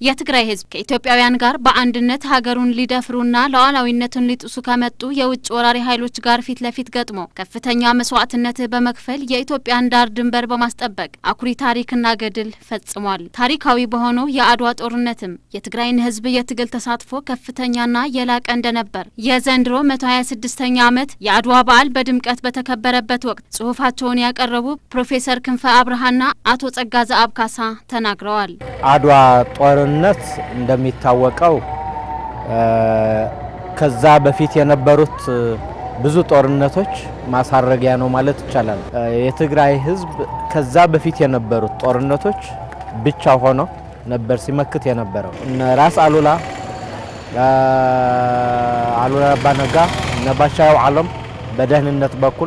የትግራይ ህዝብ ከኢትዮጵያውያን ጋር በአንድነት ሀገሩን ሊደፍሩና ሉዓላዊነቱን ሊጥሱ ከመጡ የውጭ ወራሪ ኃይሎች ጋር ፊት ለፊት ገጥሞ ከፍተኛ መስዋዕትነት በመክፈል የኢትዮጵያን ዳር ድንበር በማስጠበቅ አኩሪ ታሪክና ገድል ፈጽሟል። ታሪካዊ በሆነው የአድዋ ጦርነትም የትግራይን ህዝብ የትግል ተሳትፎ ከፍተኛና የላቀ እንደነበር የዘንድሮ 126ኛ ዓመት የአድዋ በዓል በድምቀት በተከበረበት ወቅት ጽሑፋቸውን ያቀረቡ ፕሮፌሰር ክንፈ አብርሃና አቶ ጸጋዛ አብካሳ ተናግረዋል። አድዋ ጦርነት እንደሚታወቀው ከዛ በፊት የነበሩት ብዙ ጦርነቶች ማሳረጊያ ነው ማለት ይቻላል። የትግራይ ህዝብ ከዛ በፊት የነበሩት ጦርነቶች ብቻ ሆኖ ነበር ሲመክት የነበረው። ራስ አሉላ አባነጋ ነባሻው ዓለም በደህንነት በኩል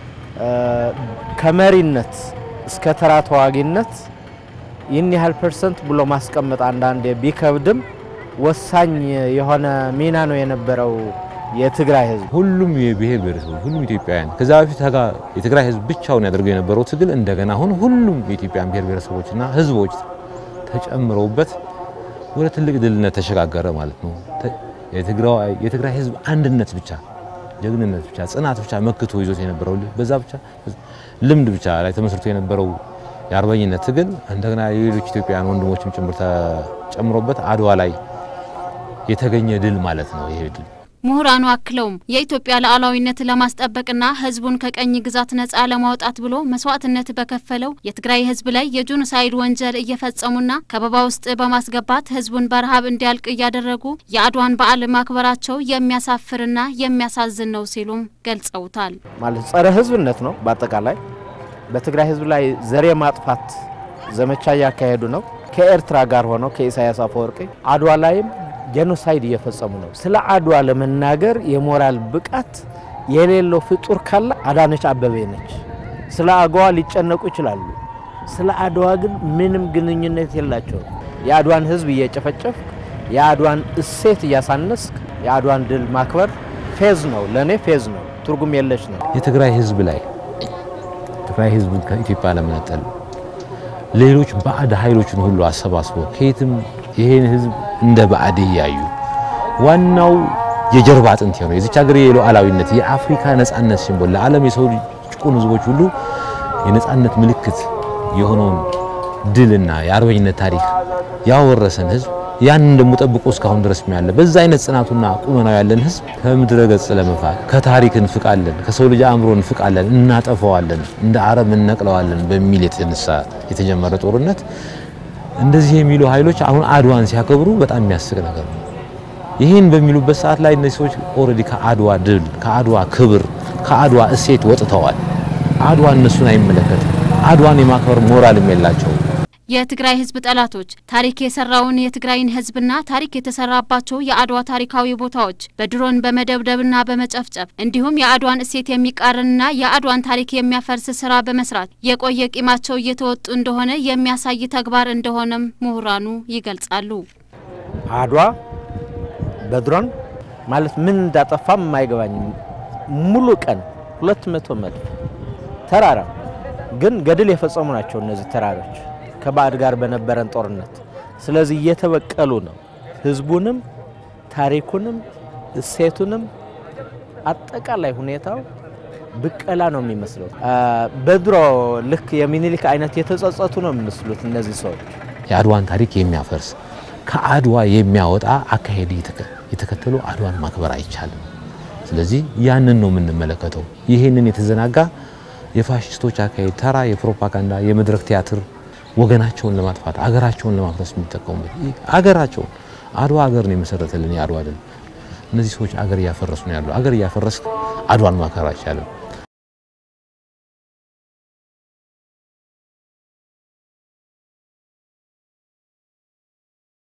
ከመሪነት እስከ ተራ ተዋጊነት ይህን ያህል ፐርሰንት ብሎ ማስቀመጥ አንዳንዴ ቢከብድም ወሳኝ የሆነ ሚና ነው የነበረው የትግራይ ህዝብ። ሁሉም የብሔር ብሔረሰቦች ሁሉም ኢትዮጵያውያን ከዛ በፊት የትግራይ ህዝብ ብቻውን ያደርገው የነበረው ትግል እንደገና አሁን ሁሉም የኢትዮጵያን ብሔር ብሔረሰቦችና ህዝቦች ተጨምረውበት ወደ ትልቅ ድልነት ተሸጋገረ ማለት ነው። የትግራይ ህዝብ አንድነት ብቻ ጀግንነት ብቻ ጽናት ብቻ መክቶ ይዞት የነበረው በዛ ብቻ ልምድ ብቻ ላይ ተመስርቶ የነበረው የአርበኝነት ትግል እንደገና የሌሎች ኢትዮጵያውያን ወንድሞችም ጨምሮበት አድዋ ላይ የተገኘ ድል ማለት ነው። ይሄ ድል ምሁራኑ አክለውም የኢትዮጵያ ሉዓላዊነት ለማስጠበቅና ህዝቡን ከቀኝ ግዛት ነፃ ለማውጣት ብሎ መስዋዕትነት በከፈለው የትግራይ ህዝብ ላይ የጄኖሳይድ ወንጀል እየፈጸሙና ከበባ ውስጥ በማስገባት ህዝቡን በረሃብ እንዲያልቅ እያደረጉ የአድዋን በዓል ማክበራቸው የሚያሳፍርና የሚያሳዝን ነው ሲሉም ገልጸውታል። ማለት ጸረ ህዝብነት ነው። በአጠቃላይ በትግራይ ህዝብ ላይ ዘር ማጥፋት ዘመቻ ያካሄዱ ነው። ከኤርትራ ጋር ሆኖ ከኢሳያስ አፈወርቂ አድዋ ላይም ጄኖሳይድ እየፈጸሙ ነው። ስለ አድዋ ለመናገር የሞራል ብቃት የሌለው ፍጡር ካለ አዳነች አበቤ ነች። ስለ አድዋ ሊጨነቁ ይችላሉ። ስለ አድዋ ግን ምንም ግንኙነት የላቸውም። የአድዋን ህዝብ እየጨፈጨፍ የአድዋን እሴት እያሳነስክ የአድዋን ድል ማክበር ፌዝ ነው። ለኔ ፌዝ ነው፣ ትርጉም የለሽ ነው። የትግራይ ህዝብ ላይ ትግራይ ህዝብ ከኢትዮጵያ ለመነጠል ሌሎች ባዕድ ኃይሎችን ሁሉ አሰባስቦ ከየትም ይሄን ህዝብ እንደ ባዕድ ያዩ ዋናው የጀርባ አጥንት ነው። የዚች ሀገር የሉዓላዊነት የአፍሪካ ነጻነት ሲምቦል ለዓለም የሰው ጭቁን ህዝቦች ሁሉ የነጻነት ምልክት የሆነውን ድልና የአርበኝነት ታሪክ ያወረሰን ህዝብ ያን እንደምጠብቆ እስካሁን ድረስ ያለ በዛ አይነት ጽናቱና ቁመናው ያለን ህዝብ ከምድረ ገጽ ለመፋቅ ከታሪክ እንፍቃለን፣ ከሰው ልጅ አእምሮ እንፍቃለን፣ እናጠፋዋለን፣ እንደ አረም እንነቅለዋለን በሚል የተጀመረ ጦርነት እንደዚህ የሚሉ ኃይሎች አሁን አድዋን ሲያከብሩ በጣም የሚያስቅ ነገር ነው። ይሄን በሚሉበት ሰዓት ላይ እነዚህ ሰዎች ኦሬዲ ከአድዋ ድል ከአድዋ ክብር ከአድዋ እሴት ወጥተዋል። አድዋ እነሱን አይመለከትም። አድዋን የማክበር ሞራልም የላቸውም። የትግራይ ህዝብ ጠላቶች ታሪክ የሰራውን የትግራይን ህዝብና ታሪክ የተሰራባቸው የአድዋ ታሪካዊ ቦታዎች በድሮን በመደብደብና በመጨፍጨፍ እንዲሁም የአድዋን እሴት የሚቃረንና የአድዋን ታሪክ የሚያፈርስ ስራ በመስራት የቆየ ቂማቸው እየተወጡ እንደሆነ የሚያሳይ ተግባር እንደሆነም ምሁራኑ ይገልጻሉ። አድዋ በድሮን ማለት ምን እንዳጠፋም የማይገባኝ ሙሉ ቀን 200 መድፍ ተራራ ግን ገድል የፈጸሙ ናቸው እነዚህ ተራሮች ከባዕድ ጋር በነበረን ጦርነት። ስለዚህ እየተበቀሉ ነው ህዝቡንም ታሪኩንም እሴቱንም አጠቃላይ ሁኔታው ብቀላ ነው የሚመስለው። በድሮ ልክ የሚኒሊክ አይነት የተጸጸቱ ነው የሚመስሉት እነዚህ ሰዎች። የአድዋን ታሪክ የሚያፈርስ ከአድዋ የሚያወጣ አካሄድ የተከተሉ አድዋን ማክበር አይቻልም። ስለዚህ ያንን ነው የምንመለከተው። ይሄንን የተዘናጋ የፋሺስቶች አካሄድ ተራ የፕሮፓጋንዳ የመድረክ ቲያትር ወገናቸውን ለማጥፋት አገራቸውን ለማፍረስ የሚጠቀሙበት አገራቸውን አድዋ አገር ነው የመሰረተልን የአድዋ ድል። እነዚህ ሰዎች አገር ያፈረሱ ነው ያለው። አገር ያፈረስ አድዋን ማክበር አይቻልም።